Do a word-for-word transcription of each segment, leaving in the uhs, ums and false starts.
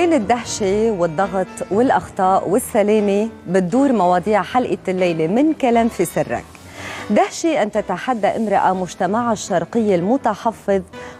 بين الدهشة والضغط والأخطاء والسلامة بتدور مواضيع حلقة الليلة من كلام في سرك. دهشة أن تتحدى امرأة مجتمعها الشرقي المتحفظ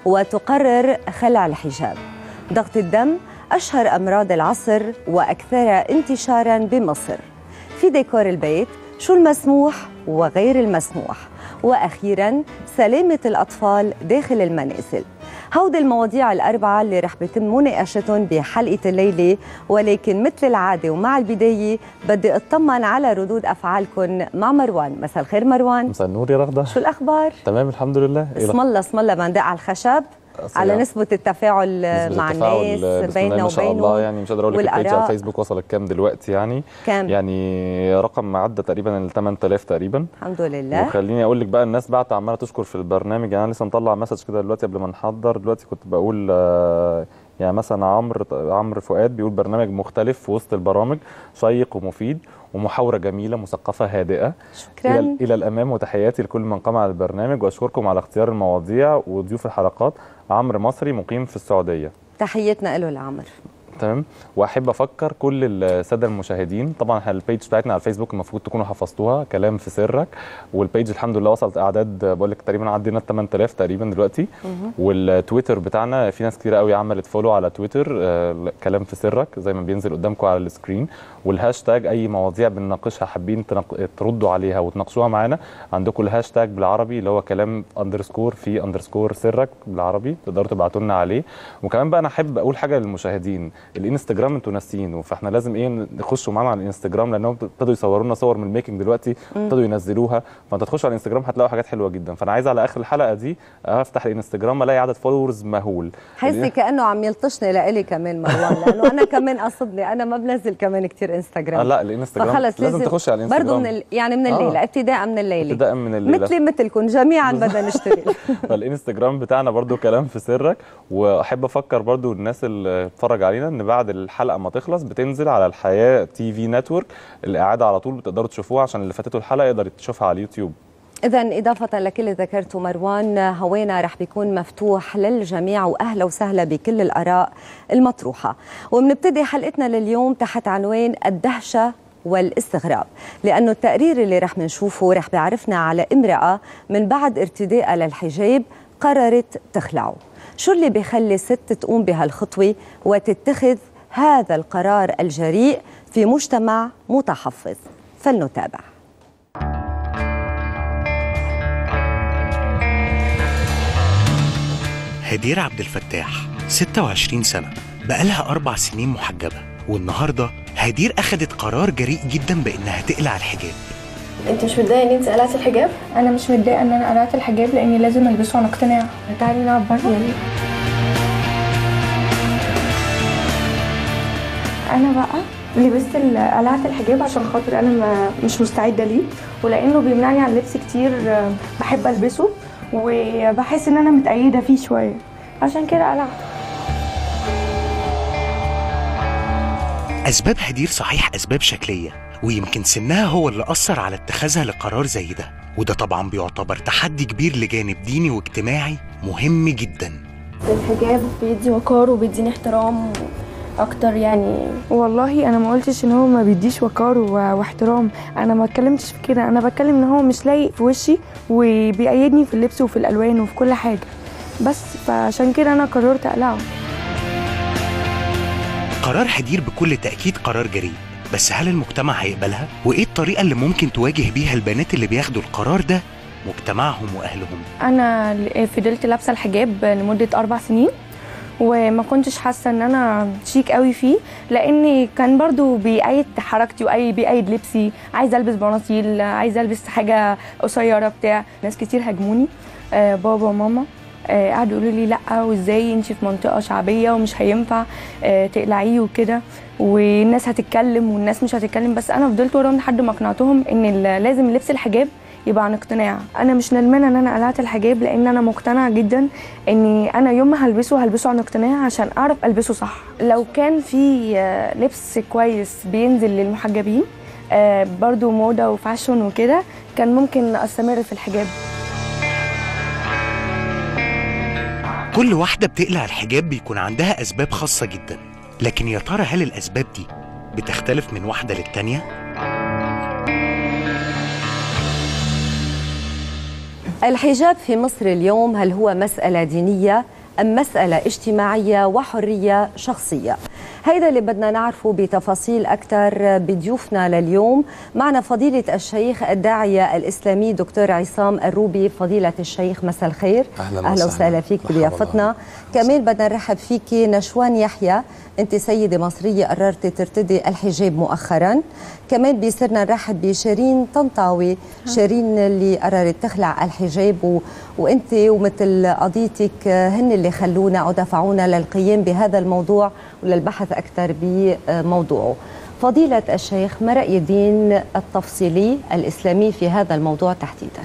وتقرر خلع الحجاب. ضغط الدم أشهر أمراض العصر وأكثرها انتشاراً بمصر. في ديكور البيت شو المسموح وغير المسموح، وأخيراً سلامة الأطفال داخل المنازل. هودي المواضيع الأربعة اللي رح بيتم مناقشتهم بحلقة الليلة، ولكن مثل العادة ومع البداية بدي أطمن على ردود أفعالكم مع مروان. مساء الخير مروان. مساء النور يا رغدة. شو الأخبار؟ تمام الحمد لله. اسم الله اسم الله بندق على الخشب على نسبة التفاعل نسبة مع التفاعل الناس بيننا وبينه. ما شاء الله، يعني مش قادر اقول لك البيج على الفيسبوك وصلت كام دلوقتي؟ يعني كام؟ يعني رقم معدى تقريبا ال ثمانية آلاف تقريبا الحمد لله. وخليني اقول لك بقى، الناس بعت عماله تشكر في البرنامج. يعني انا لسه مطلع مسج كده دلوقتي قبل ما نحضر. دلوقتي كنت بقول آه يعني مثلا عمرو عمرو فؤاد بيقول برنامج مختلف في وسط البرامج، شيق ومفيد ومحاورة جميلة مثقفة هادئة. شكرا. إلى, إلى الأمام، وتحياتي لكل من قام على البرنامج، وأشكركم على اختيار المواضيع وضيوف الحلقات. عمرو مصري مقيم في السعودية. تحياتنا له لعمرو. تمام. واحب افكر كل الساده المشاهدين، طبعا احنا البيج بتاعتنا على الفيسبوك المفروض تكونوا حفظتوها، كلام في سرك. والبيج الحمد لله وصلت اعداد، بقول لك تقريبا عدينا ال ثمانية آلاف تقريبا دلوقتي. والتويتر بتاعنا في ناس كتير قوي عملت فولو على تويتر، آه كلام في سرك زي ما بينزل قدامكم على السكرين. والهاشتاج اي مواضيع بنناقشها حابين تردوا عليها وتناقشوها معانا، عندكم الهاشتاج بالعربي اللي هو كلام اندرسكور في اندرسكور سرك بالعربي، تقدروا تبعتوا لنا عليه. وكمان بقى انا احب اقول حاجه للمشاهدين، الانستجرام انتوا ناسيينه، فاحنا لازم ايه نخشوا معانا على الانستجرام، لانهم ابتدوا يصوروا لنا صور من الميكنج دلوقتي، ابتدوا ينزلوها. فانت تخش على الانستجرام هتلاقوا حاجات حلوه جدا. فانا عايز على اخر الحلقه دي افتح الانستجرام الاقي عدد فولورز مهول. حسي كانه عم يلطشني لإلي كمان مروان، لانه انا كمان قصدني انا ما بنزل كمان كتير انستجرام. آه لا الانستجرام لازم, لازم تخشي على الانستجرام برضه من ال... يعني من الليله، آه. ابتداء من الليله ابتداء من الليله مثلي مثلكم جميعا بدنا نشتغل. فالانستجرام بتاعنا برضه كلام في سرك. واحب افكر برضه الناس اللي بتتفرج علينا ان بعد الحلقه ما تخلص بتنزل على الحياه تي في نتورك الاعاده على طول، بتقدروا تشوفوها عشان اللي فاتته الحلقه يقدر يشوفها على اليوتيوب. إذا إضافة لكل اللي ذكرته مروان، هوانا رح بيكون مفتوح للجميع، وأهلا وسهلا بكل الآراء المطروحة. وبنبتدي حلقتنا لليوم تحت عنوان الدهشة والاستغراب، لأنه التقرير اللي رح نشوفه رح بيعرفنا على امرأة من بعد ارتدائها للحجاب قررت تخلعه. شو اللي بيخلي ست تقوم بهالخطوة وتتخذ هذا القرار الجريء في مجتمع متحفظ؟ فلنتابع. هدير عبد الفتاح ستة وعشرين سنة، بقالها أربع سنين محجبة، والنهاردة هدير أخدت قرار جريء جدا بإنها تقلع الحجاب. انت مش متضايقه ان انت قلعتي الحجاب؟ انا مش متضايقه ان انا قلعت الحجاب لاني لازم البسه عن اقتناع. تعالي نلعب بره. انا بقى لبست قلعت الحجاب عشان خاطر انا ما مش مستعده ليه، ولانه بيمنعني عن لبس كتير بحب البسه وبحس ان انا متأيده فيه شويه، عشان كده قلعت. اسباب هدير صحيح اسباب شكليه، ويمكن سنها هو اللي اثر على اتخاذها لقرار زي ده، وده طبعا بيعتبر تحدي كبير لجانب ديني واجتماعي مهم جدا. الحجاب بيدي وقار وبيديني احترام اكتر. يعني والله انا ما قلتش ان هو ما بيديش وقار واحترام، انا ما اتكلمتش في كده، انا بتكلم ان هو مش لايق في وشي وبيأيدني في اللبس وفي الالوان وفي كل حاجه، بس فعشان كده انا قررت اقلعه. قرار هدير بكل تأكيد قرار جريء، بس هل المجتمع هيقبلها؟ وايه الطريقه اللي ممكن تواجه بيها البنات اللي بياخدوا القرار ده مجتمعهم واهلهم؟ انا فضلت لابسه الحجاب لمده اربع سنين وما كنتش حاسه ان انا شيك قوي فيه، لان كان برضو بيأيد حركتي واي بيأيد لبسي. عايزه البس بناطيل، عايزه البس حاجه قصيره بتاع. ناس كتير هاجموني، آه بابا وماما آه قعدوا يقولوا لي لا وازاي انت في منطقه شعبيه ومش هينفع آه تقلعيه وكده، والناس هتتكلم والناس مش هتتكلم. بس انا فضلت وراهم لحد ما اقنعتهم ان لازم لبس الحجاب يبقى عن اقتناع. انا مش ندمانه ان انا قلعت الحجاب، لان انا مقتنعه جدا اني انا يوم ما هلبسه هلبسه عن اقتناع عشان اعرف البسه صح. لو كان في لبس كويس بينزل للمحجبين برضو موضه وفاشن وكده، كان ممكن استمر في الحجاب. كل واحده بتقلع الحجاب بيكون عندها اسباب خاصه جدا، لكن يا ترى هل الأسباب دي بتختلف من واحدة للتانية؟ الحجاب في مصر اليوم هل هو مسألة دينية أم مسألة اجتماعية وحرية شخصية؟ هيدا اللي بدنا نعرفه بتفاصيل أكثر بضيوفنا لليوم. معنا فضيلة الشيخ الداعية الإسلامي دكتور عصام الروبي. فضيلة الشيخ مساء الخير. أهلا, أهلا وسهلا فيك بضيافتنا. كمان بدنا نرحب فيكي نشوان يحيى، أنت سيدة مصرية قررتي ترتدي الحجاب مؤخرا. كمان بيصيرنا نرحب بشيرين طنطاوي، شيرين اللي قررت تخلع الحجاب و... وأنت ومثل قضيتك هن اللي خلونا أو دفعونا للقيام بهذا الموضوع وللبحث أكثر بموضوعه. فضيلة الشيخ، ما رأي الدين التفصيلي الإسلامي في هذا الموضوع تحديدا؟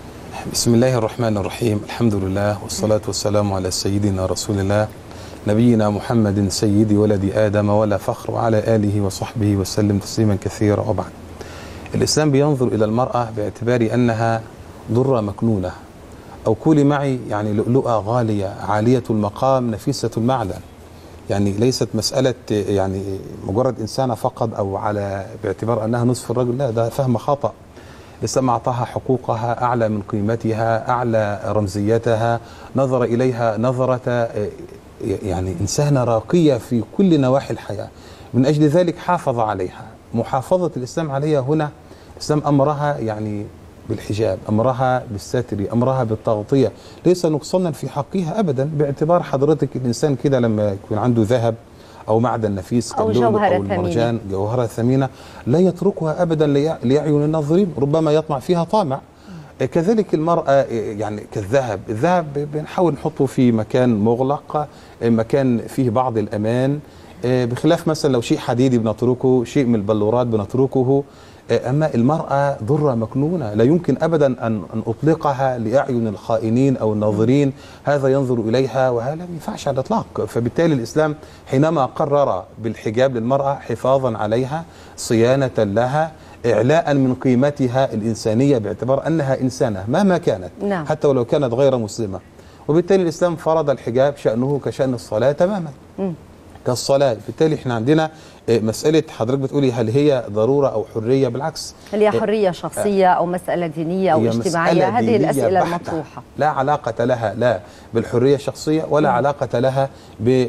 بسم الله الرحمن الرحيم، الحمد لله والصلاة والسلام على سيدنا رسول الله نبينا محمد سيد ولد آدم ولا فخر، وعلى آله وصحبه وسلم تسليما كثيرا. وبعد، الإسلام بينظر إلى المرأة باعتبار أنها ضرة مكنونة، أو قولي معي يعني لؤلؤة غالية عالية المقام نفيسة المعدن. يعني ليست مسألة يعني مجرد إنسانة فقط، أو على باعتبار أنها نصف الرجل، لا، ده فهم خطأ. الإسلام أعطاها حقوقها، أعلى من قيمتها، أعلى رمزيتها، نظر إليها نظرة يعني إنسانة راقية في كل نواحي الحياة. من أجل ذلك حافظ عليها. محافظة الإسلام عليها هنا، الإسلام أمرها يعني بالحجاب، أمرها بالستر، أمرها بالتغطية، ليس نقصانا في حقها أبدا. باعتبار حضرتك الإنسان كده لما يكون عنده ذهب أو معدن نفيس أو جوهرة أو المرجان، جوهرة ثمينة، لا يتركها أبدا ليعين الناظرين، ربما يطمع فيها طامع. كذلك المرأة يعني كالذهب، الذهب بنحاول نحطه في مكان مغلق، مكان فيه بعض الأمان، بخلاف مثلا لو شيء حديدي بنتركه، شيء من البلورات بنتركه. أما المرأة ضرة مكنونة، لا يمكن أبدا أن أطلقها لأعين الخائنين أو الناظرين، هذا ينظر إليها وهذا ما ينفعش على الإطلاق. فبالتالي الإسلام حينما قرر بالحجاب للمرأة حفاظا عليها، صيانة لها، إعلاء من قيمتها الإنسانية باعتبار أنها إنسانة مهما كانت، نعم. حتى ولو كانت غير مسلمة. وبالتالي الإسلام فرض الحجاب شأنه كشأن الصلاة تماما، م. كالصلاة. بالتالي احنا عندنا مسألة حضرتك بتقولي هل هي ضرورة أو حرية، بالعكس، هل هي حرية شخصية أو مسألة دينية أو اجتماعية؟ هذه الأسئلة المطروحة لا علاقة لها لا بالحرية الشخصية ولا م. علاقة لها ب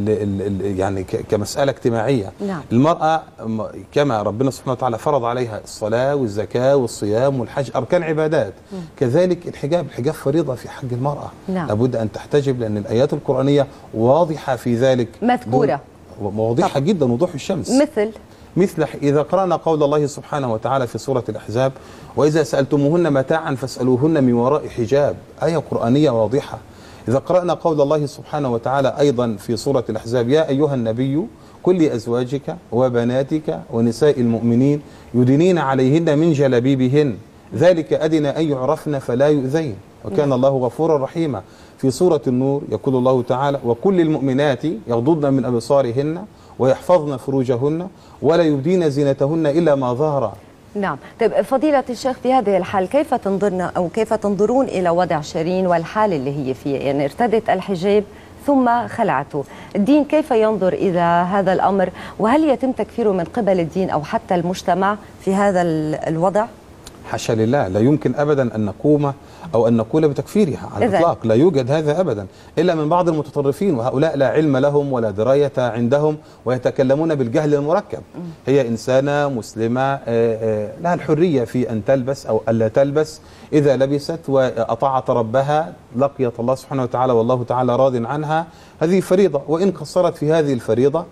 يعني كمسألة اجتماعية. نعم. المرأة كما ربنا سبحانه وتعالى فرض عليها الصلاة والزكاة والصيام والحج، أركان عبادات، م. كذلك الحجاب، الحجاب فريضة في حق المرأة. نعم. لابد أن تحتجب، لأن الآيات القرآنية واضحة في ذلك، مذكورة واضحة جدا وضوح الشمس. مثل مثل إذا قرأنا قول الله سبحانه وتعالى في سورة الأحزاب: وإذا سألتموهن متاعا فاسألوهن من وراء حجاب، آية قرآنية واضحة. إذا قرأنا قول الله سبحانه وتعالى أيضا في سورة الأحزاب: يا أيها النبي قل لأزواجك وبناتك ونساء المؤمنين يدنين عليهن من جلابيبهن ذلك أدنى أن يعرفن فلا يؤذين وكان الله غفورا رحيما. في سورة النور يقول الله تعالى: وكل المؤمنات يغضضن من أبصارهن ويحفظن فروجهن ولا يبدين زينتهن إلا ما ظهر. نعم. طيب فضيلة الشيخ، في هذه الحال كيف تنظرنا أو كيف تنظرون إلى وضع شيرين والحال اللي هي فيه؟ يعني ارتدت الحجاب ثم خلعته، الدين كيف ينظر إلى هذا الأمر؟ وهل يتم تكفيره من قبل الدين أو حتى المجتمع في هذا الوضع؟ حاشا لله، لا يمكن أبدا أن نقوم أو أن نقول بتكفيرها على الإطلاق، لا يوجد هذا أبدا إلا من بعض المتطرفين، وهؤلاء لا علم لهم ولا دراية عندهم ويتكلمون بالجهل المركب. هي إنسانة مسلمة لها الحرية في أن تلبس أو ألا تلبس، إذا لبست وأطاعت ربها لقيت الله سبحانه وتعالى والله تعالى راض عنها، هذه فريضة، وإن قصرت في هذه الفريضة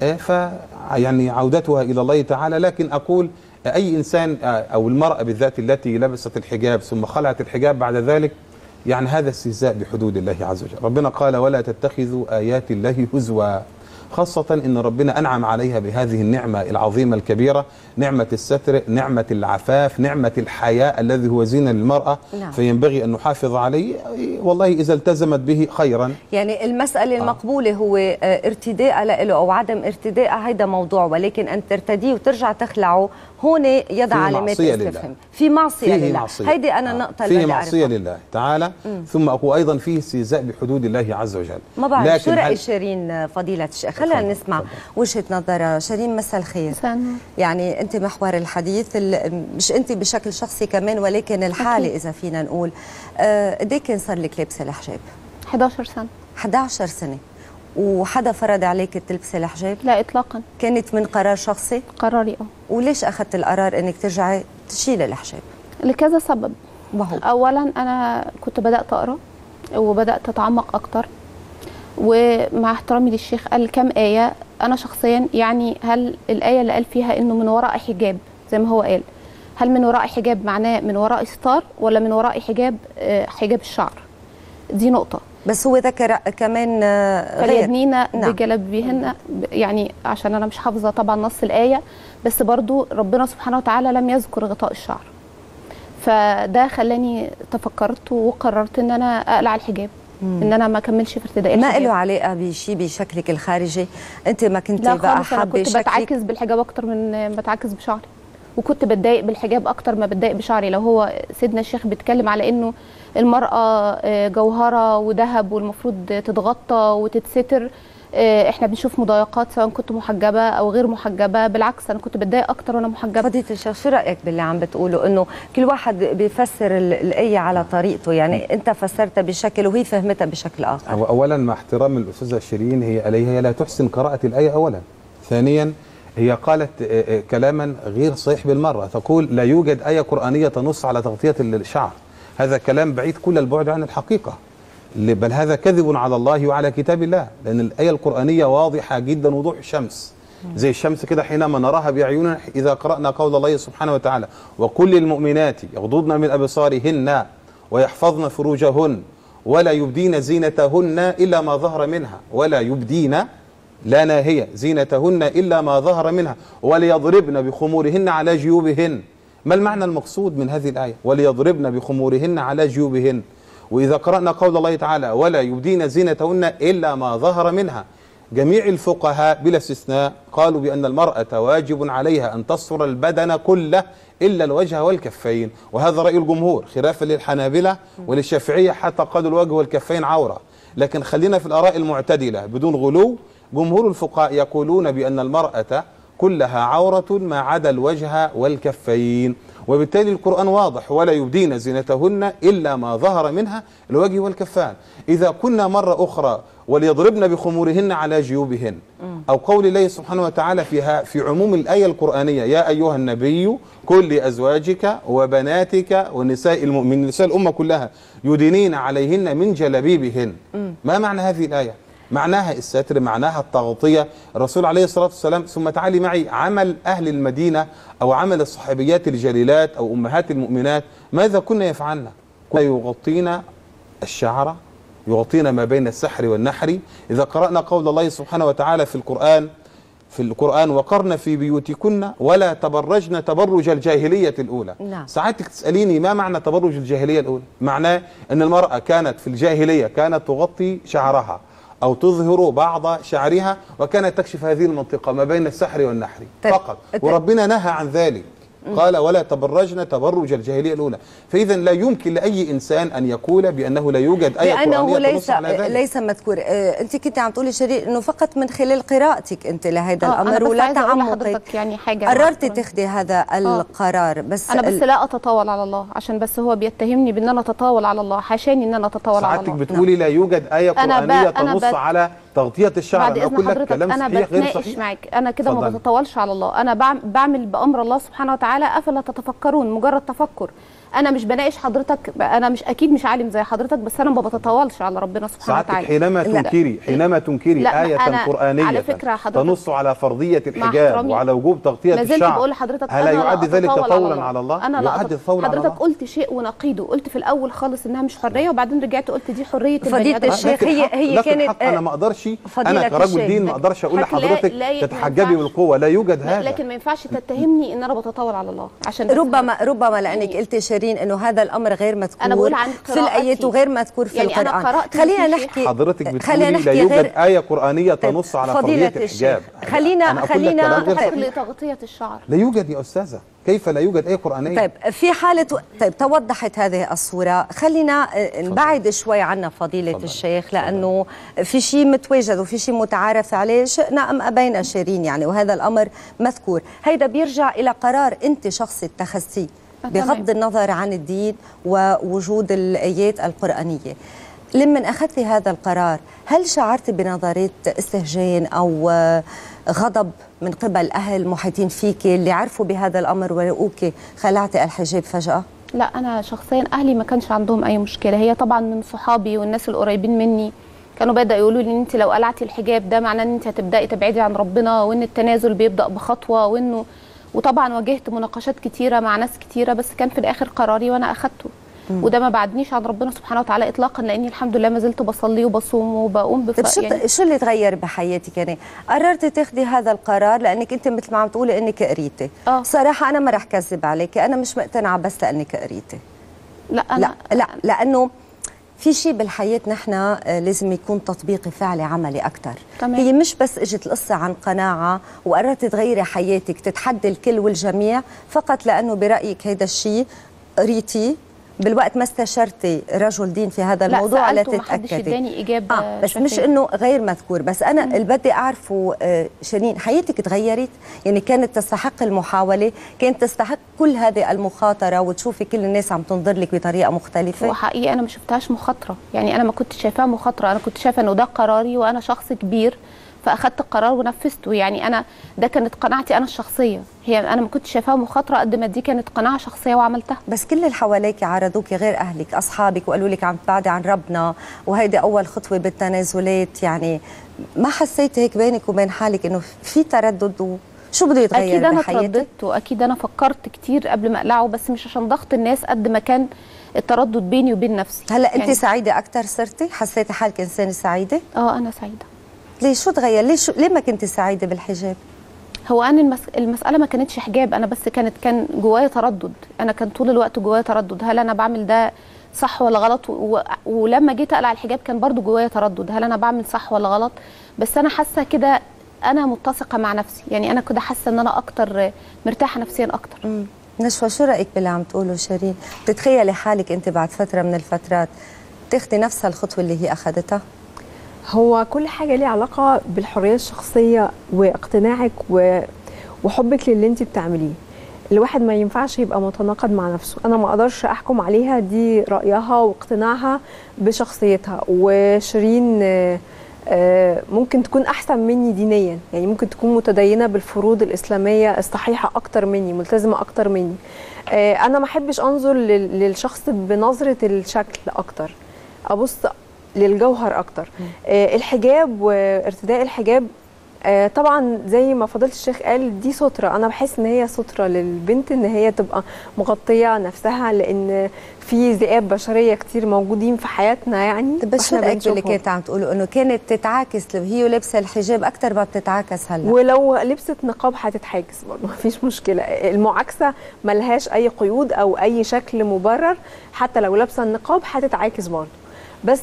فيعني عودتها إلى الله تعالى. لكن أقول أي إنسان أو المرأة بالذات التي لبست الحجاب ثم خلعت الحجاب بعد ذلك، يعني هذا استهزاء بحدود الله عز وجل. ربنا قال: ولا تتخذوا آيات الله هزوا، خاصة إن ربنا أنعم عليها بهذه النعمة العظيمة الكبيرة، نعمة الستر، نعمة العفاف، نعمة الحياء الذي هو زينة للمرأة. نعم. فينبغي أن نحافظ عليه، والله إذا التزمت به خيرا. يعني المسألة المقبولة هو ارتداء له أو عدم ارتداء، هذا موضوع، ولكن أن ترتديه وترجع تخلعه هون يضع علامات استفهام، في معصية لله. هيدي أنا النقطة اللي فيه معصية لله تعالى. مم. ثم أقول أيضا فيه استهزاء بحدود الله عز وجل. ما بعرف شو رأي شيرين فضيلة الشيخ، خلينا نسمع وجهة نظر شيرين. مساء الخير. يعني أنت محور الحديث، مش أنت بشكل شخصي كمان ولكن الحالة أكيد. إذا فينا نقول قد ايه كان صار لك لابسة الحجاب؟ إحدى عشرة سنة. إحدى عشرة سنة. وحدا فرض عليك تلبسي الحجاب؟ لا إطلاقا. كانت من قرار شخصي؟ قراري اه. وليش أخذت القرار إنك ترجعي تشيلي الحجاب؟ لكذا سبب. وهو أولا أنا كنت بدأت أقرأ وبدأت أتعمق أكتر، ومع احترامي للشيخ قال كم آية. أنا شخصيا يعني هل الآية اللي قال فيها إنه من وراء حجاب زي ما هو قال، هل من وراء حجاب معناه من وراء ستار ولا من وراء حجاب حجاب الشعر؟ دي نقطة. بس هو ذكر كمان غير فليدنين نعم. بجلابيبهن، يعني عشان أنا مش حافظة طبعا نص الآية، بس برضو ربنا سبحانه وتعالى لم يذكر غطاء الشعر. فده خلاني تفكرت وقررت ان انا اقلع الحجاب، مم. ان انا ما اكملش في ارتداء الحجاب. ما له علاقه بشيء بشكلك الخارجي؟ انت ما كنت بقى حابه كنت بتعاكس بالحجاب اكتر من بتعاكس بشعري، وكنت بتضايق بالحجاب اكتر ما بتضايق بشعري. لو هو سيدنا الشيخ بيتكلم على انه المراه جوهره وذهب والمفروض تتغطى وتتستر، احنا بنشوف مضايقات سواء كنت محجبه او غير محجبه. بالعكس انا كنت بتضايق اكتر وانا محجبه. فضيله الشيخ شو رايك باللي عم بتقوله انه كل واحد بيفسر الايه على طريقته؟ يعني انت فسرتها بشكل وهي فهمتها بشكل اخر. هو اولا مع احترام الاستاذه شيرين، هي هي لا تحسن قراءه الايه اولا. ثانيا هي قالت كلاما غير صحيح بالمره، تقول لا يوجد ايه قرانيه تنص على تغطيه الشعر. هذا كلام بعيد كل البعد عن الحقيقه، بل هذا كذب على الله وعلى كتاب الله، لأن الآية القرآنية واضحة جدا وضوح الشمس، زي الشمس كده حينما نراها بأعيننا إذا قرأنا قول الله سبحانه وتعالى وكل المؤمنات يغضضن من أبصارهن ويحفظن فروجهن ولا يبدين زينتهن إلا ما ظهر منها، ولا يبدين لا ناهية زينتهن إلا ما ظهر منها وليضربن بخمورهن على جيوبهن. ما المعنى المقصود من هذه الآية؟ وليضربن بخمورهن على جيوبهن. وإذا قرأنا قول الله تعالى ولا يبدين زينتهن إلا ما ظهر منها، جميع الفقهاء بلا استثناء قالوا بأن المرأة واجب عليها أن تصفر البدن كله إلا الوجه والكفين، وهذا رأي الجمهور خلافا للحنابلة وللشافعية حتى قالوا الوجه والكفين عورة. لكن خلينا في الآراء المعتدلة بدون غلو. جمهور الفقهاء يقولون بأن المرأة كلها عورة ما عدا الوجه والكفين، وبالتالي القرآن واضح ولا يبدين زينتهن إلا ما ظهر منها الوجه والكفان. إذا كنا مرة أخرى وليضربن بخمورهن على جيوبهن، أو قول الله سبحانه وتعالى فيها في عموم الآية القرآنية يا أيها النبي قل لأزواجك وبناتك ونساء المؤمنين، نساء الأمة كلها يدينين عليهن من جلابيبهن. ما معنى هذه الآية؟ معناها الستر، معناها التغطية. الرسول عليه الصلاة والسلام، ثم تعالي معي عمل أهل المدينة أو عمل الصحابيات الجليلات أو أمهات المؤمنات، ماذا كنا يفعلن؟ كنا يغطين الشعر، يغطين ما بين السحر والنحر. إذا قرأنا قول الله سبحانه وتعالى في القرآن في القرآن وقرن في بيوتكن ولا تبرجن تبرج الجاهلية الأولى. نعم. ساعتك تسأليني ما معنى تبرج الجاهلية الأولى؟ معناه أن المرأة كانت في الجاهلية كانت تغطي شعرها أو تظهر بعض شعرها، وكانت تكشف هذه المنطقة ما بين السحر والنحر فقط، وربنا نهى عن ذلك، قال ولا تبرجن تبرج الجاهلية الأولى. فإذا لا يمكن لأي إنسان أن يقول بأنه لا يوجد آية قرآنية تنص على ذلك. ليس مذكور. آه أنت كنت عم تقولي شيرين أنه فقط من خلال قراءتك أنت لهذا آه الأمر ولا تعمقك يعني حاجة قررتي تاخذي هذا آه. القرار. بس أنا بس لا أتطاول على الله، عشان بس هو بيتهمني بأن أنا أتطاول على الله، حاشاني أن أنا أتطاول على الله. ساعتك بتقولي لا يوجد آية قرآنية تنص على تغطية الشعر. بعد إذن حضرتك أنا بتناقش معك، أنا كده ما بتطاولش على الله، أنا بعمل بأمر الله سبحانه وتعالى. أفلا تتفكرون؟ مجرد تفكر. أنا مش بناقش حضرتك، أنا مش أكيد مش عالم زي حضرتك، بس أنا ما بتطاولش على ربنا سبحانه وتعالى. حينما تنكري حينما تنكري آية قرآنية على فكرة حضرتك تنص على فرضية الحجاب وعلى وجوب تغطية الشعر، ما زلت بقول لحضرتك هل يعد ذلك تطاولا على الله؟ أنا لا أتطاول. حضرتك قلت شيء ونقيده، قلت في الأول خالص إنها مش حرية، وبعدين رجعت قلت دي حرية البني آدم. الشيخ هي هي كانت أنا ما أقدرش، أنا كرجل دين ما أقدرش أقول لحضرتك تتحجبي بالقوة، لا يوجد هذا. لكن ما ينفعش تتهمني إن أنا بتطاول على الله، عشان ربما ربما لأنك قلت شيرين شيرين انه هذا الامر غير مذكور أنا بقول عن في الايات قراءتي. وغير مذكور في يعني أنا القران. قرأت خلينا إن في نحكي حضرتك خلينا بتقولي لا نحكي يوجد غير آية قرآنية تنص على فضيلة فرضية الشيخ. الحجاب. خلينا أنا أقول لك خلينا كلام غير طيب. صحيح. لتغطية الشعر. لا يوجد يا أستاذة، كيف لا يوجد آية قرآنية؟ طيب في حالة طيب توضحت هذه الصورة، خلينا نبعد شوي عنا فضيلة فضل. الشيخ، لأنه في شيء متواجد وفي شيء متعارف عليه، شئنا أم أبينا شيرين يعني، وهذا الأمر مذكور. هيدا بيرجع إلى قرار أنت شخصي اتخذتيه بغض النظر عن الدين ووجود الآيات القرآنية. لمن أخذتي هذا القرار هل شعرتي بنظرية استهجان أو غضب من قبل أهل محيطين فيك اللي عرفوا بهذا الأمر ولقوك خلعتي الحجاب فجأة؟ لا أنا شخصيا أهلي ما كانش عندهم أي مشكلة، هي طبعا من صحابي والناس القريبين مني كانوا بدأوا يقولوا لي ان انت لو قلعتي الحجاب ده معناه ان انت هتبدأي تبعدي عن ربنا، وان التنازل بيبدأ بخطوة، وانه وطبعا واجهت مناقشات كتيرة مع ناس كتيرة، بس كان في الآخر قراري وانا أخدته. وده ما بعدنيش عن ربنا سبحانه وتعالى اطلاقا، لاني الحمد لله ما زلت بصلي وبصوم وبقوم بف... طيب شو يعني شو اللي تغير بحياتك؟ يعني قررتي تاخذي هذا القرار لانك انت مثل ما عم تقولي انك قريتي. اه صراحه انا ما رح كذب عليكي، انا مش مقتنعه بس لانك قريتي. لا انا لا لا لانه في شيء بالحياه نحن لازم يكون تطبيقي فعلي عملي اكثر. هي مش بس اجت القصه عن قناعه وقررتي تغيري حياتك تتحدي الكل والجميع فقط لانه برايك هيدا الشيء قريتي بالوقت ما استشرتي رجل دين في هذا الموضوع لا لتتاكدي. ما حدش اداني اجابه آه بس شفية. مش انه غير مذكور، بس انا اللي بدي اعرفه آه شيرين، حياتك تغيرت؟ يعني كانت تستحق المحاوله، كانت تستحق كل هذه المخاطره وتشوفي كل الناس عم تنظر لك بطريقه مختلفه؟ هو حقيقي انا ما شفتهاش مخاطره، يعني انا ما كنت شايفاها مخاطره، انا كنت شايفه انه ده قراري وانا شخص كبير فاخدت القرار ونفذته. يعني انا ده كانت قناعتي انا الشخصيه، هي انا ما كنت شايفاها مخاطره قد ما دي كانت قناعه شخصيه وعملتها. بس كل اللي حواليك عرضوك غير اهلك، اصحابك، وقالوا لك عم تبعدي عن ربنا وهيدي اول خطوه بالتنازلات، يعني ما حسيتي هيك بينك وبين حالك انه في تردد وشو بده يتغير اكيد انا بحياتك؟ ترددت واكيد انا فكرت كتير قبل ما اقلعه، بس مش عشان ضغط الناس قد ما كان التردد بيني وبين نفسي. هلا انت يعني سعيده اكثر صرتي؟ حسيتي حالك انسانه سعيده؟ اه انا سعيده. ليه شو تغير؟ ليه شو ليه ما كنتي سعيده بالحجاب؟ هو انا المس... المساله ما كانتش حجاب، انا بس كانت كان جوايا تردد، انا كان طول الوقت جوايا تردد، هل انا بعمل ده صح ولا غلط؟ و... ولما جيت اقلع الحجاب كان برضو جوايا تردد، هل انا بعمل صح ولا غلط؟ بس انا حاسه كده انا متسقه مع نفسي، يعني انا كده حاسه ان انا اكتر مرتاحه نفسيا اكتر. امم نشوى شو رايك باللي عم تقوله شيرين؟ بتتخيلي حالك انت بعد فتره من الفترات تاخذي نفس الخطوه اللي هي اخذتها؟ هو كل حاجه ليها علاقه بالحريه الشخصيه واقتناعك و... وحبك للي انت بتعمليه. الواحد ما ينفعش يبقى متناقض مع نفسه، انا ما اقدرش احكم عليها، دي رايها واقتناعها بشخصيتها. وشيرين ممكن تكون احسن مني دينيا، يعني ممكن تكون متدينه بالفروض الاسلاميه الصحيحه اكتر مني، ملتزمه اكتر مني. انا ما احبش انظر للشخص بنظره الشكل اكتر، ابص للجوهر اكتر. آه الحجاب وارتداء الحجاب آه طبعا زي ما فضيله الشيخ قال دي ستره، انا بحس ان هي ستره للبنت ان هي تبقى مغطيه نفسها، لان في ذئاب بشريه كتير موجودين في حياتنا يعني. بس شو رايك باللي كانت عم تقولوا انه كانت تتعاكس هي ولابسه الحجاب اكثر ما بتتعاكس هلا؟ ولو لبست نقاب هتتحاجز برضه مفيش مشكله، المعاكسه ملهاش اي قيود او اي شكل مبرر، حتى لو لابسه النقاب هتتعاكس برضه. بس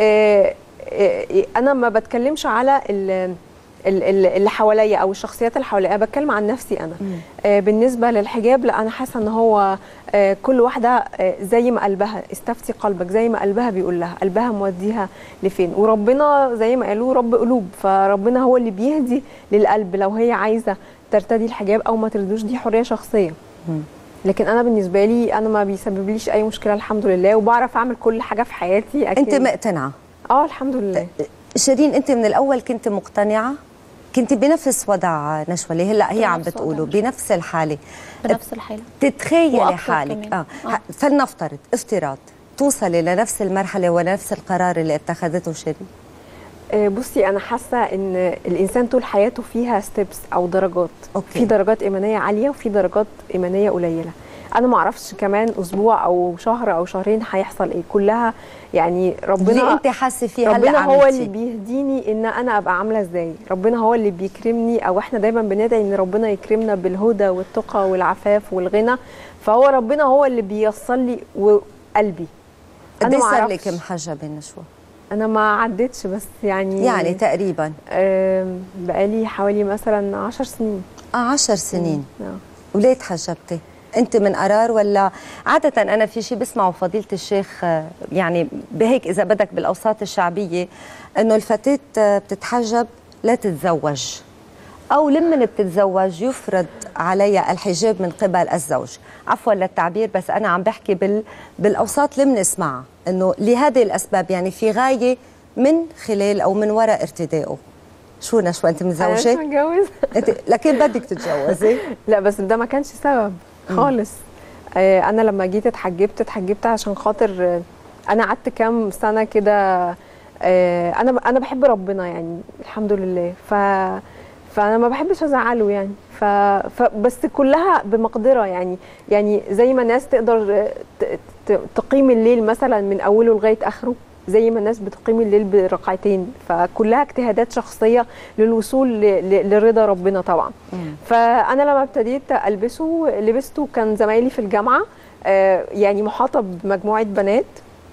انا ما بتكلمش على اللي حواليا او الشخصيات اللي حواليا، انا بتكلم عن نفسي انا. بالنسبه للحجاب لا، انا حاسه ان هو كل واحده زي ما قلبها، استفتي قلبك زي ما قلبها بيقول لها، قلبها موديها لفين، وربنا زي ما قالوا رب قلوب، فربنا هو اللي بيهدي للقلب لو هي عايزه ترتدي الحجاب او ما ترتدوش، دي حريه شخصيه. لكن انا بالنسبه لي انا ما بيسببليش اي مشكله الحمد لله، وبعرف اعمل كل حاجه في حياتي. أكيد. انت مقتنعه؟ اه الحمد لله. شيرين انت من الاول كنت مقتنعه؟ كنت بنفس وضع نشوى اللي هلا هي عم بتقوله، بنفس الحاله بنفس الحاله تتخيلي حالك اه, آه. فلنفترض افتراض توصلي لنفس المرحله ونفس القرار اللي اتخذته شيرين؟ بصي انا حاسه ان الانسان طول حياته فيها ستيبس او درجات. أوكي. في درجات ايمانيه عاليه وفي درجات ايمانيه قليله. انا ما اعرفش كمان اسبوع او شهر او شهرين هيحصل ايه، كلها يعني ربنا اللي انت حاسه فيه هلا ربنا هو عملتي. اللي بيهديني ان انا ابقى عامله ازاي، ربنا هو اللي بيكرمني، او احنا دايما بندعي ان ربنا يكرمنا بالهدى والتقى والعفاف والغنى، فهو ربنا هو اللي بييسر لي وقلبي. قد ايه صار لك محجبه نشوى؟ انا ما عدتش بس يعني يعني تقريبا بقالي حوالي مثلا عشر سنين. اه عشر سنين. اه وليه تحجبتي؟ انت من قرار ولا عاده؟ انا في شيء بسمعه فضيله الشيخ يعني بهيك اذا بدك بالاوساط الشعبيه انه الفتاه بتتحجب لا تتزوج، او لمن بتتزوج يفرض عليها الحجاب من قبل الزوج، عفوا للتعبير بس انا عم بحكي بال بالاوساط اللي بنسمعها انه لهذه الاسباب، يعني في غايه من خلال او من وراء ارتدائه. شو نشوى انت متزوجه؟ انا مش متجوزه انت لكن بدك تتجوزي؟ لا بس ده ما كانش سبب خالص. آه انا لما جيت اتحجبت اتحجبت عشان خاطر آه انا قعدت كام سنه كده. آه انا انا بحب ربنا يعني الحمد لله، ف فانا ما بحبش ازعله يعني، ف... فبس كلها بمقدره يعني يعني زي ما الناس تقدر ت... تقيم الليل مثلا من اوله لغايه اخره، زي ما الناس بتقيم الليل بركعتين، فكلها اجتهادات شخصيه للوصول ل... لرضا ربنا طبعا. مم. فانا لما ابتديت البسه لبسته كان زمايلي في الجامعه آه يعني محاطه بمجموعه بنات،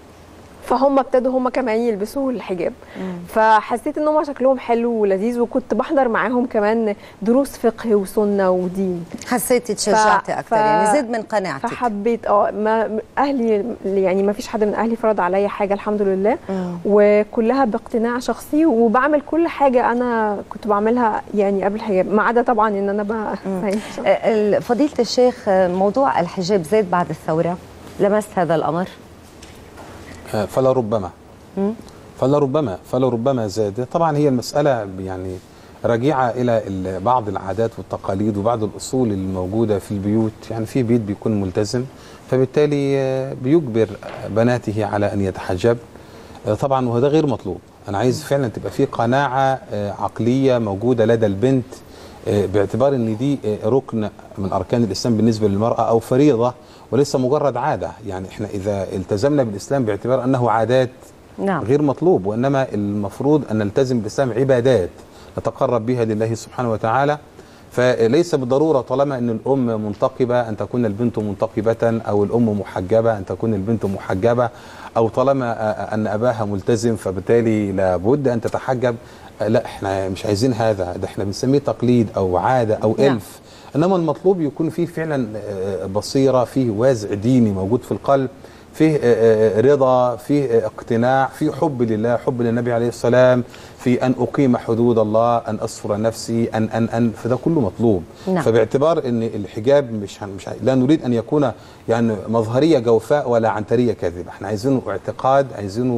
فهم ابتدوا هم كمان يلبسوا الحجاب. مم. فحسيت ان هم شكلهم حلو ولذيذ، وكنت بحضر معاهم كمان دروس فقه وسنه ودين. حسيتي تشجعتي ف... اكثر ف... يعني زاد من قناعتك؟ فحبيت اه ما اهلي يعني ما فيش حد من اهلي فرض عليا حاجه الحمد لله. مم. وكلها باقتناع شخصي، وبعمل كل حاجه انا كنت بعملها يعني قبل الحجاب، ما عدا طبعا ان انا بقى فضيله الشيخ موضوع الحجاب زاد بعد الثوره، لمست هذا الامر؟ فلا ربما فلا ربما فلا ربما زاد. طبعا هي المسألة يعني راجعة إلى بعض العادات والتقاليد وبعض الأصول الموجودة في البيوت. يعني في بيت بيكون ملتزم فبالتالي بيجبر بناته على أن يتحجب طبعا، وهذا غير مطلوب. أنا عايز فعلا تبقى في قناعة عقلية موجودة لدى البنت باعتبار أن دي ركن من أركان الإسلام بالنسبة للمرأة أو فريضة وليس مجرد عادة. يعني احنا إذا التزمنا بالإسلام باعتبار أنه عادات نعم. غير مطلوب، وإنما المفروض أن نلتزم بالإسلام عبادات نتقرب بها لله سبحانه وتعالى. فليس بالضرورة طالما أن الأم منتقبة أن تكون البنت منتقبة، أو الأم محجبة أن تكون البنت محجبة، أو طالما أن أباها ملتزم فبالتالي لابد أن تتحجب. لا، احنا مش عايزين هذا، ده احنا بنسميه تقليد أو عادة أو نعم. ألف. إنما المطلوب يكون فيه فعلا بصيرة، فيه وازع ديني موجود في القلب، فيه رضا، فيه اقتناع، فيه حب لله، حب للنبي عليه السلام، في أن أقيم حدود الله، أن أصفر نفسي، أن أن أن فده كله مطلوب. نعم. فباعتبار أن الحجاب مش, مش لا نريد أن يكون يعني مظهرية جوفاء ولا عنترية كاذبة، احنا عايزينه اعتقاد، عايزينه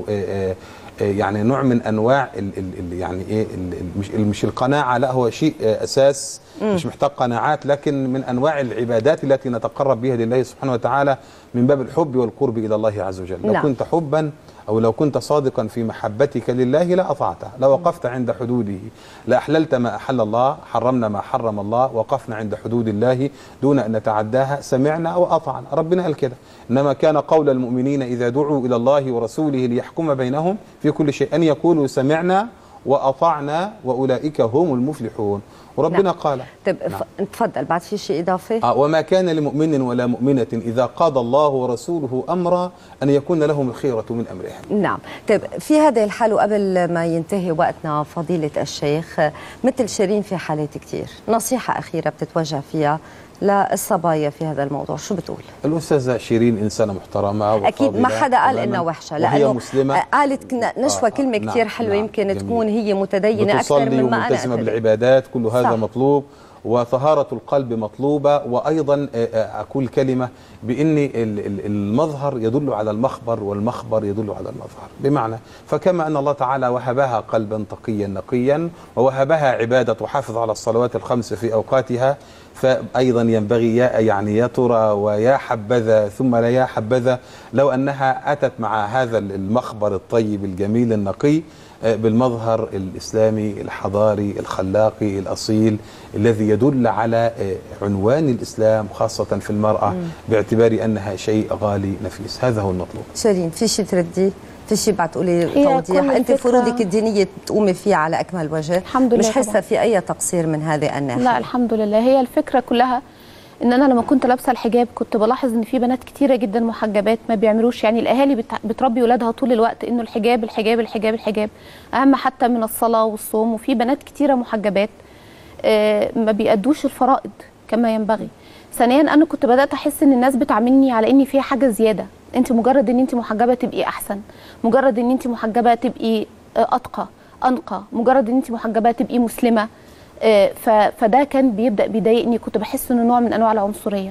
يعني نوع من أنواع ال ال يعني إيه مش مش القناعة، لا هو شيء أساس م. مش محتاج قناعات، لكن من أنواع العبادات التي نتقرب بها لله سبحانه وتعالى من باب الحب والقرب إلى الله عز وجل. نعم. لو كنت حبا أو لو كنت صادقا في محبتك لله لا أطعته، لو وقفت عند حدوده لأحللت ما أحل الله، حرمنا ما حرم الله، وقفنا عند حدود الله دون أن نتعداها، سمعنا أو أطعنا. ربنا قال كده، إنما كان قول المؤمنين إذا دعوا إلى الله ورسوله ليحكم بينهم في كل شيء أن يقولوا سمعنا وأطعنا وأولئك هم المفلحون. وربنا نعم. قال طيب نعم. تفضل، بعد في شيء إضافي؟ آه وما كان لمؤمن ولا مؤمنة إذا قضى الله ورسوله أمرا أن يكون لهم الخيرة من أمرهم. نعم. طيب في هذه الحال وقبل ما ينتهي وقتنا فضيلة الشيخ، مثل شيرين في حالات كتير، نصيحة أخيرة بتتوجه فيها للصبايا في هذا الموضوع، شو بتقول؟ الأستاذة شيرين إنسانة محترمة أكيد ما حدا قال إنها وحشة، لأنه مسلمة. قالت نشوى كلمة آه كتير حلوة. نعم. يمكن جميل. تكون هي متدينة أكثر مما أنا وملتزمة بالعبادات، كل هذا صح. مطلوب، وطهارة القلب مطلوبة. وأيضا أقول كلمة بأن المظهر يدل على المخبر والمخبر يدل على المظهر، بمعنى فكما أن الله تعالى وهبها قلبا تقيا نقيا ووهبها عبادة وحافظ على الصلوات الخمس في أوقاتها، فأيضا ينبغي يا يعني يا ترى ويا حبذا ثم لا يا حبذا لو أنها أتت مع هذا المخبر الطيب الجميل النقي بالمظهر الإسلامي الحضاري الخلاقي الأصيل الذي يدل على عنوان الإسلام خاصة في المرأة مم. باعتبار أنها شيء غالي نفيس. هذا هو المطلوب. شيرين في شيء تردي؟ في شيء بعد تقولي توضيح؟ انت فروضك الدينيه تقومي فيها على اكمل وجه، الحمد لله، مش حاسه في اي تقصير من هذه الناحيه؟ لا الحمد لله. هي الفكره كلها ان انا لما كنت لابسه الحجاب كنت بلاحظ ان في بنات كتيره جدا محجبات ما بيعملوش، يعني الاهالي بتربي ولادها طول الوقت انه الحجاب الحجاب الحجاب الحجاب اهم حتى من الصلاه والصوم، وفي بنات كتيره محجبات ما بيأدوش الفرائض كما ينبغي. ثانيا انا كنت بدات احس ان الناس بتعاملني على اني فيها حاجه زياده، انت مجرد ان انت محجبه تبقي احسن، مجرد ان انت محجبه تبقي اتقى انقى، مجرد ان انت محجبه تبقي مسلمه. فده كان بيبدا بيضايقني، كنت بحس انه نوع من انواع العنصريه.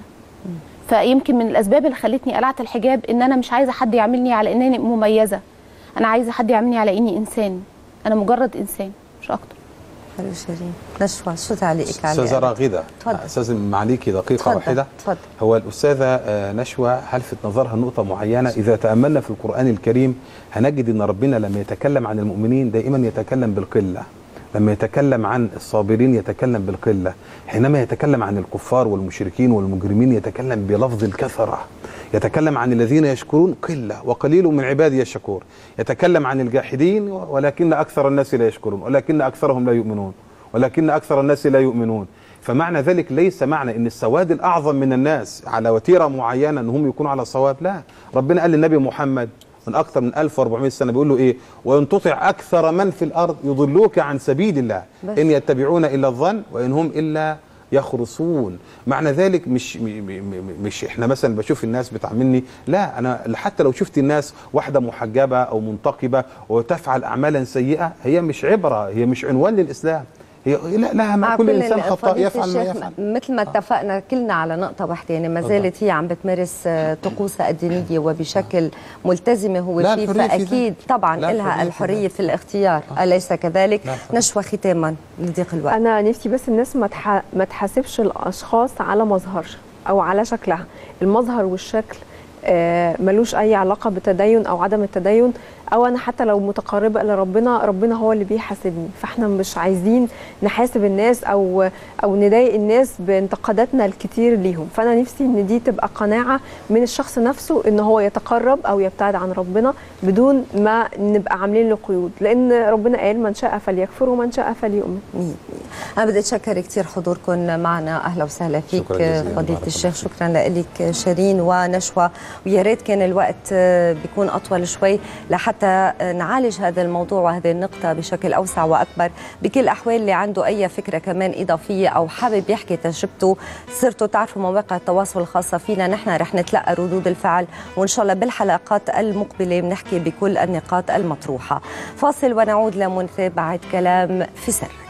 فيمكن من الاسباب اللي خلتني قلعت الحجاب ان انا مش عايزه حد يعاملني على انني مميزه، انا عايزه حد يعاملني على اني انسان، انا مجرد انسان مش اكتر. حلو شيرين. نشوى شو تعليقك على استاذه راغده؟ استاذ معليكي دقيقه تفضل. واحده. تفضل. هو الاستاذه نشوى هلفت نظرها نقطه معينه، اذا تاملنا في القران الكريم هنجد ان ربنا لما يتكلم عن المؤمنين دائما يتكلم بالقله، لما يتكلم عن الصابرين يتكلم بالقله، حينما يتكلم عن الكفار والمشركين والمجرمين يتكلم بلفظ الكثره، يتكلم عن الذين يشكرون قله وقليل من عبادي الشكور، يتكلم عن الجاحدين ولكن اكثر الناس لا يشكرون، ولكن اكثرهم لا يؤمنون، ولكن اكثر الناس لا يؤمنون. فمعنى ذلك ليس معنى ان السواد الاعظم من الناس على وتيره معينه ان هم يكونوا على صواب، لا. ربنا قال للنبي محمد من اكثر من ألف وأربعمائة سنه بيقول له ايه؟ وان تطع اكثر من في الارض يضلوك عن سبيل الله ان يتبعون الا الظن وان هم الا يخرصون. معنى ذلك مش مش احنا مثلا بشوف الناس بتعاملني، لا، انا حتى لو شفت الناس واحده محجبه او منتقبه وتفعل اعمالا سيئه هي مش عبره، هي مش عنوان للاسلام، هي لا لها مع كل انسان خطا يفعل ما يفعل. مثل ما اتفقنا كلنا على نقطه واحده، يعني ما زالت هي عم بتمارس طقوسها الدينيه وبشكل ملتزمه هو فيه، فاكيد طبعا لها الحريه في الاختيار، اليس كذلك؟ نشوى ختاما لضيق الوقت، انا نفسي بس الناس ما ما تحاسبش الاشخاص على مظهر او على شكلها، المظهر والشكل آه ملوش اي علاقه بالتدين او عدم التدين، او انا حتى لو متقربه الى ربنا، ربنا هو اللي بيحاسبني، فاحنا مش عايزين نحاسب الناس او او نضايق الناس بانتقاداتنا الكتير ليهم. فانا نفسي ان دي تبقى قناعه من الشخص نفسه ان هو يتقرب او يبتعد عن ربنا بدون ما نبقى عاملين له قيود، لان ربنا قال من شاء فليكفر ومن شاء فليؤمن. انا بدي اتشكر كثير حضوركم معنا، اهلا وسهلا فيك فضيله الشيخ. شكرا لك شيرين ونشوى، ويا ريت كان الوقت بيكون اطول شوي لحتى نعالج هذا الموضوع وهذه النقطة بشكل أوسع وأكبر. بكل الأحوال اللي عنده أي فكرة كمان إضافية أو حابب يحكي تجربته، صرتوا تعرفوا مواقع التواصل الخاصة فينا، نحن رح نتلقى ردود الفعل، وإن شاء الله بالحلقات المقبلة بنحكي بكل النقاط المطروحة. فاصل ونعود لمتابعة كلام في سر.